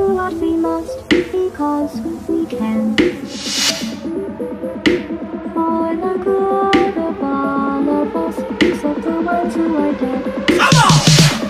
do what we must, because we can. For the good of all of us, except the ones who are dead. Come on!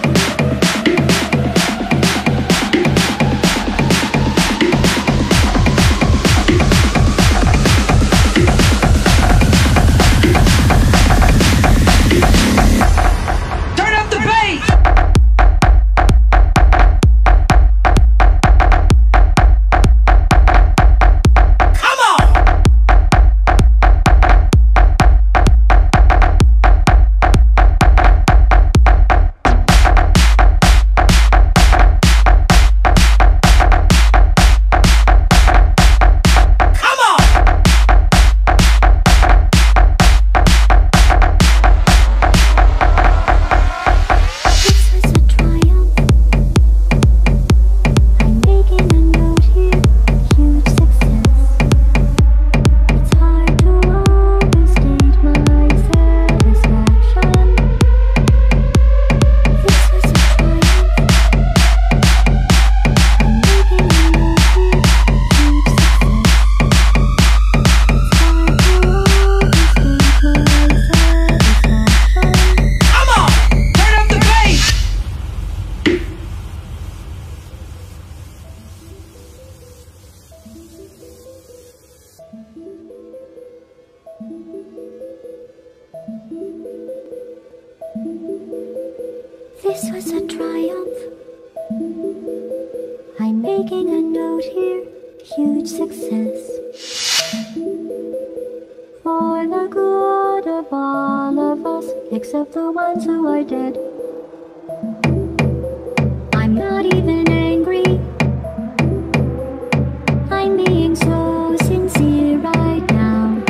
This was a triumph. I'm making a note here, huge success. For the good of all of us, except the ones who are dead. I'm not even angry. I'm being so sincere right now.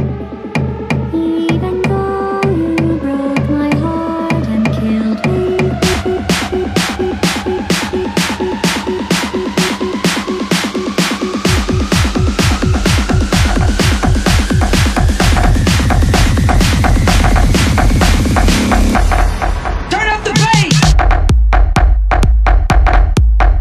Even though you broke my heart and killed me. Turn up the bass!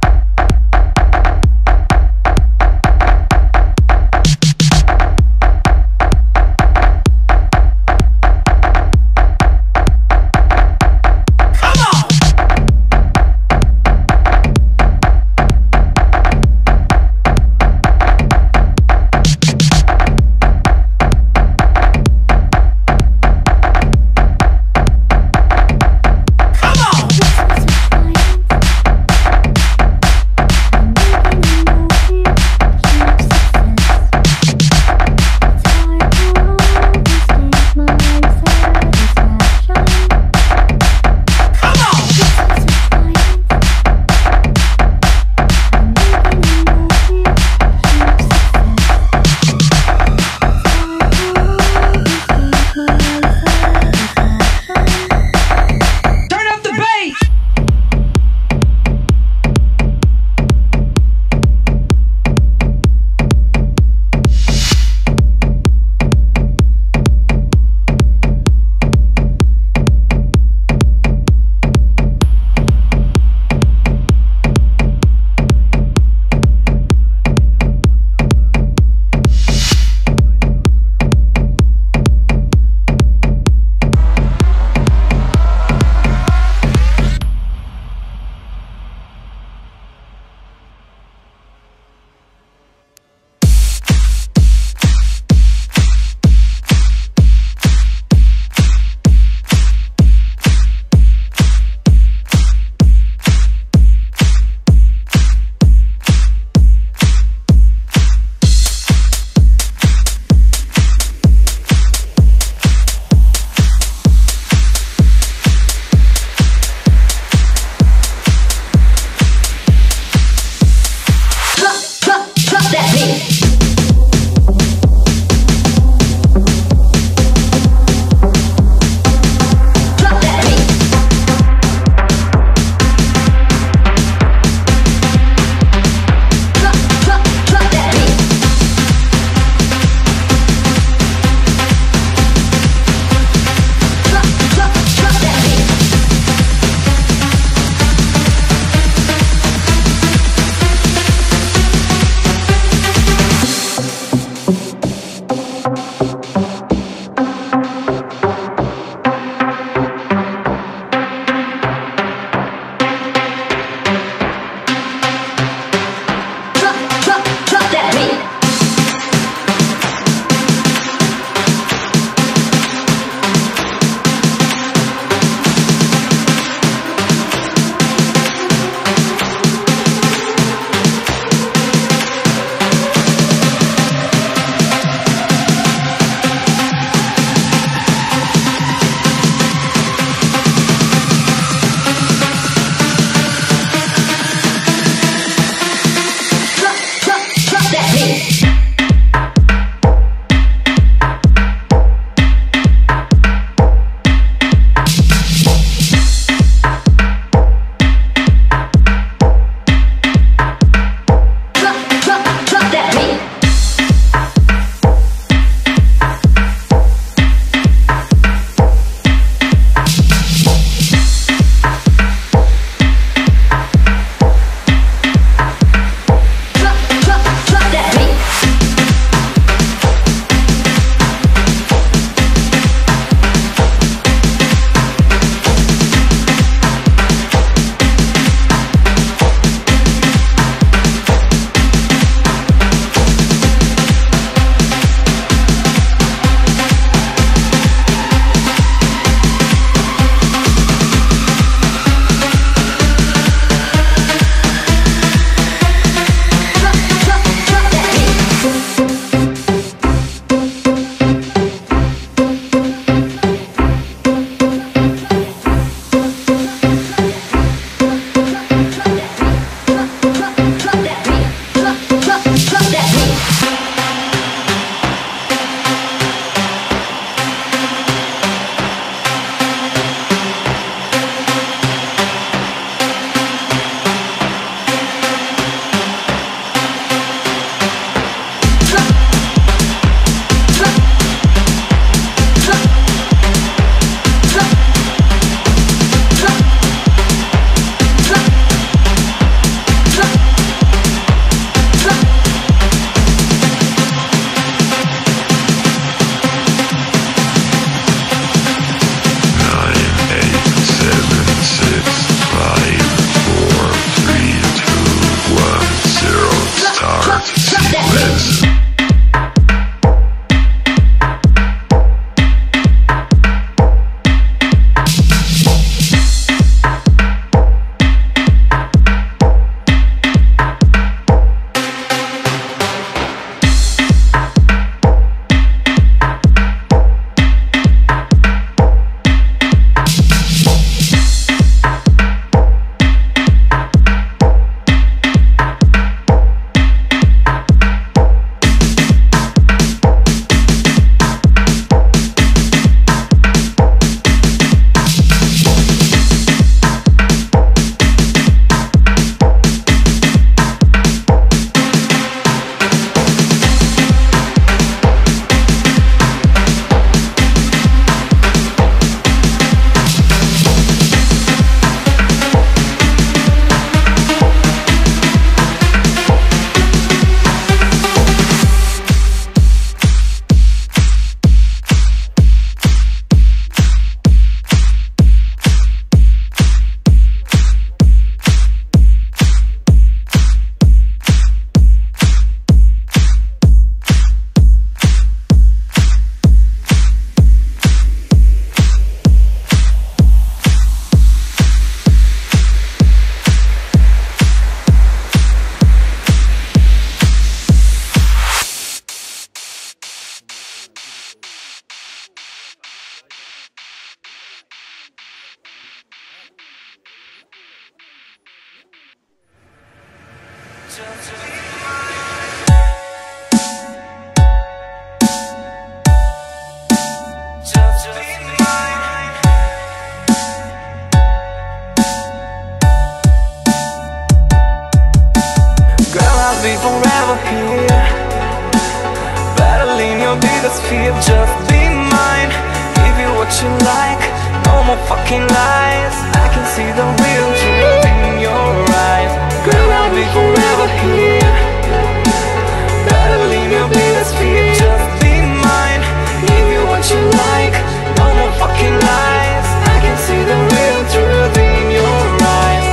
Be forever here, battling your biggest fear. Just be mine, give you what you like. No more fucking lies, I can see the real truth in your eyes. Girl, I'll be forever here, battling your biggest fear. Just be mine, give you what you like. No more fucking lies, I can see the real truth in your eyes.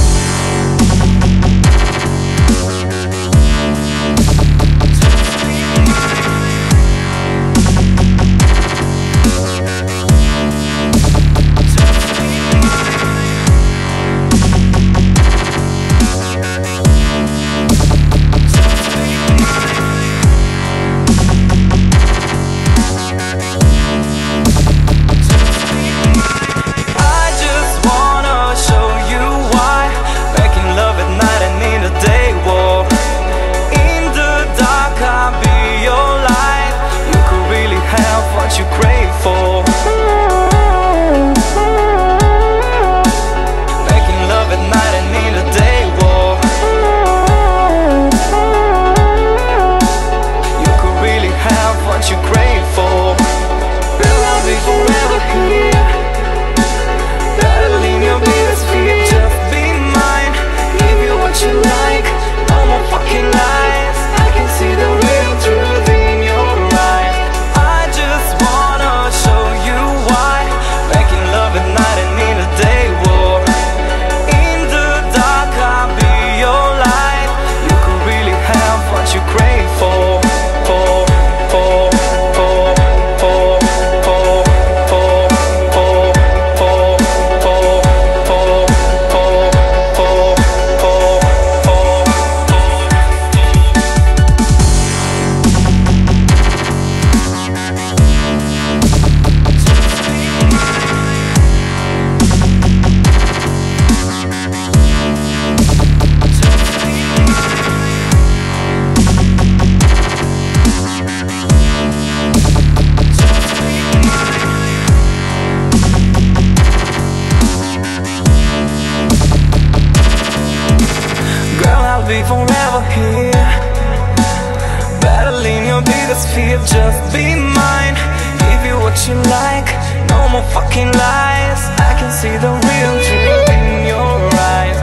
What you crave for, making love at night and in the day war. You could really have what you crave for. Girl, I'll be forever here, battling your biggest fear. Just be mine, give you what you like. No more fucking lies, I can see the real truth in your eyes. I just wanna show you why, making love at night and in the day war. In the dark I'll be your light. You could really have what you crave for. Be forever here, battling your biggest fear. Just be mine, give you what you like. No more fucking lies, I can see the real truth in your eyes.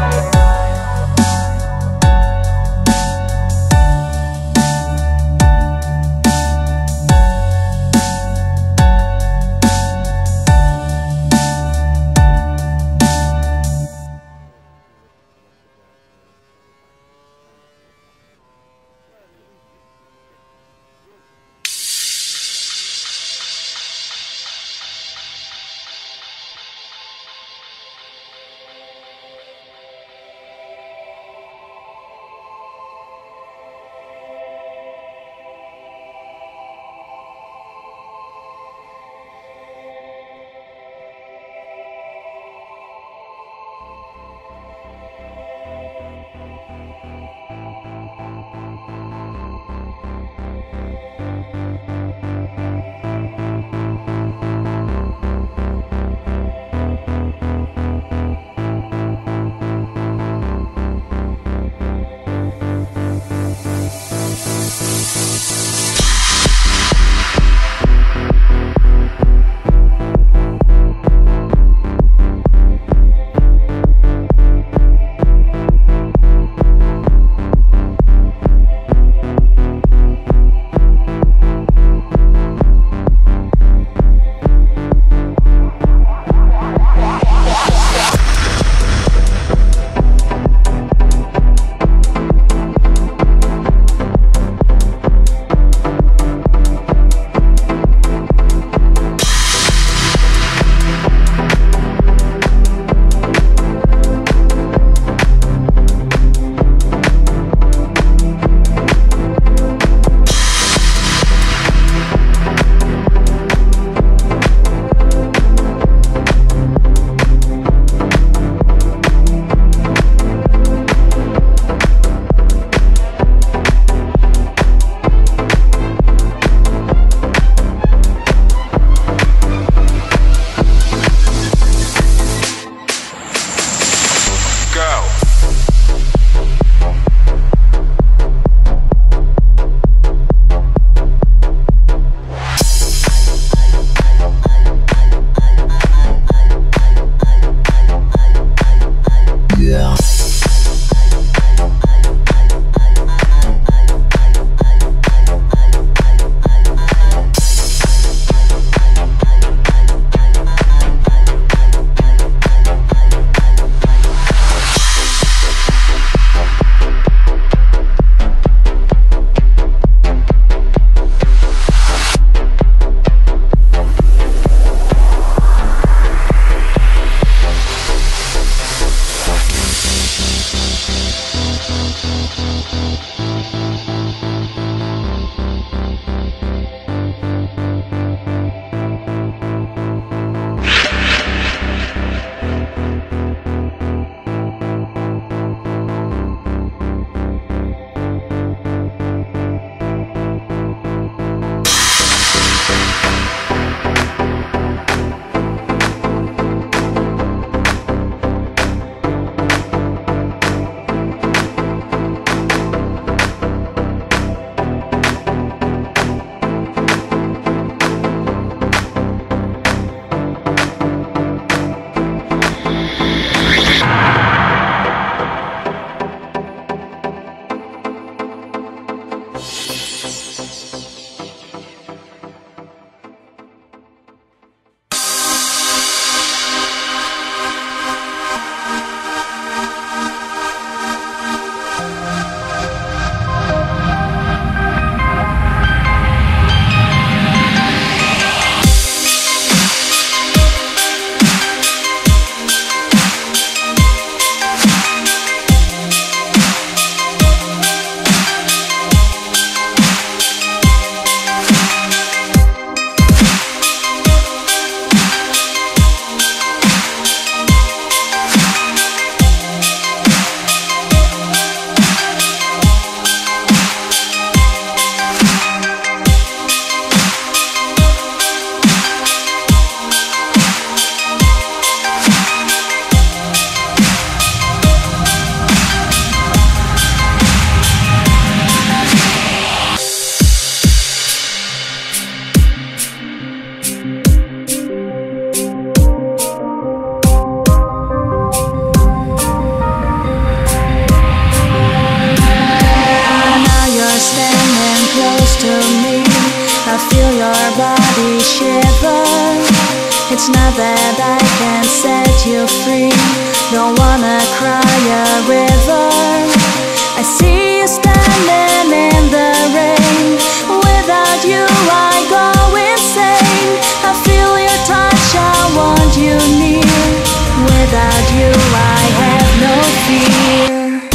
It's not that I can set you free. Don't wanna cry a river. I see you standing in the rain. Without you I go insane. I feel your touch, I want you near. Without you I have no fear.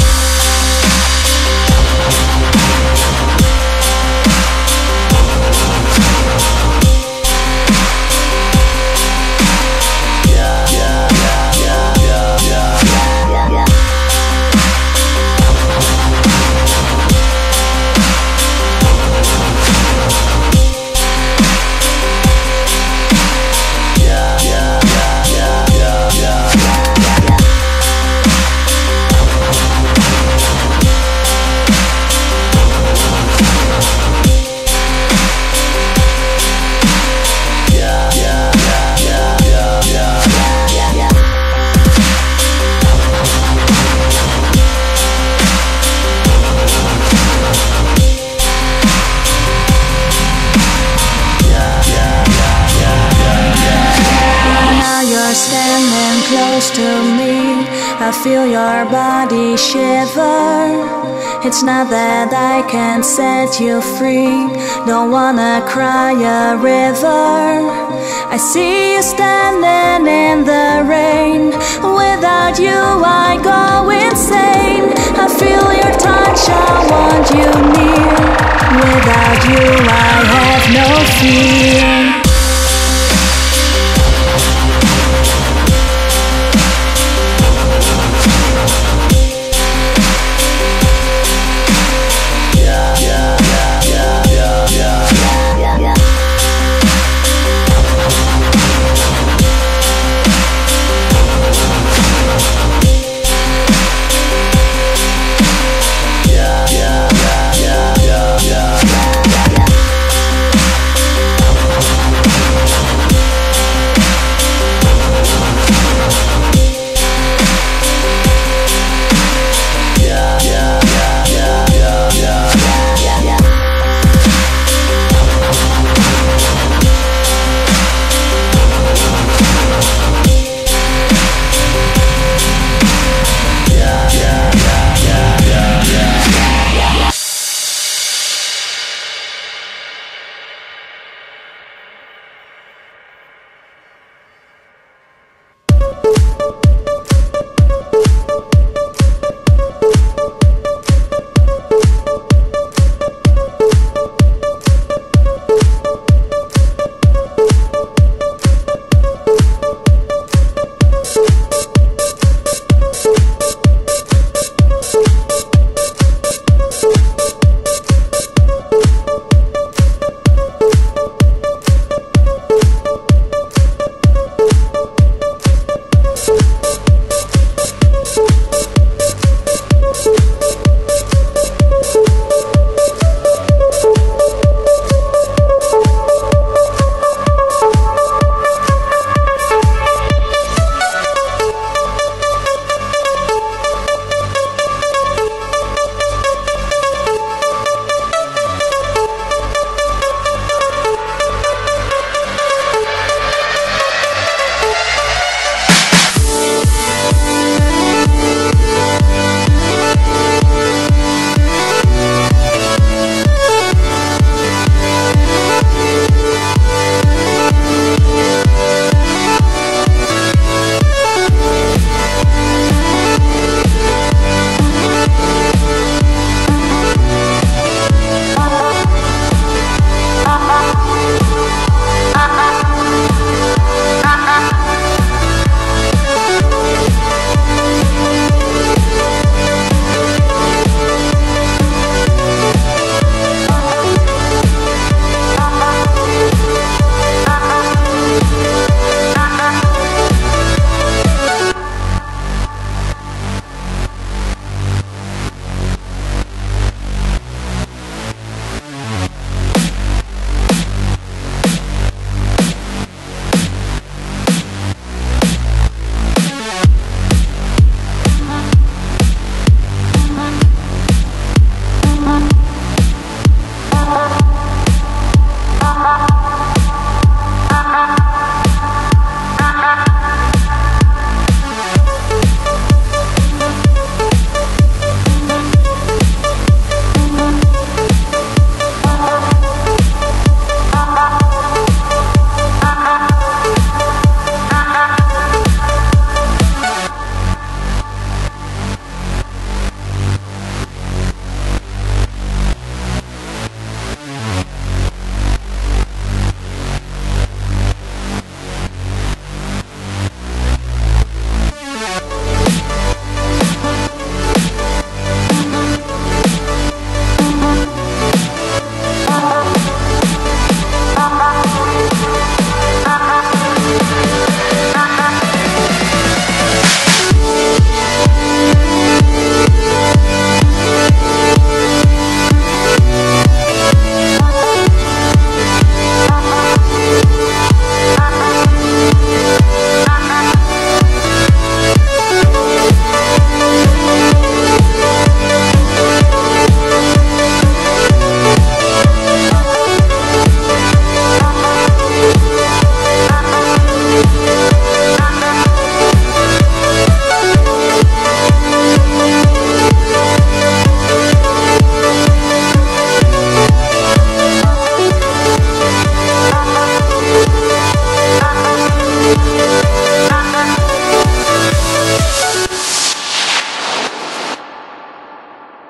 Standing close to me, I feel your body shiver. It's not that I can set you free. Don't wanna cry a river. I see you standing in the rain. Without you I go insane. I feel your touch, I want you near. Without you I have no fear.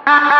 Ah.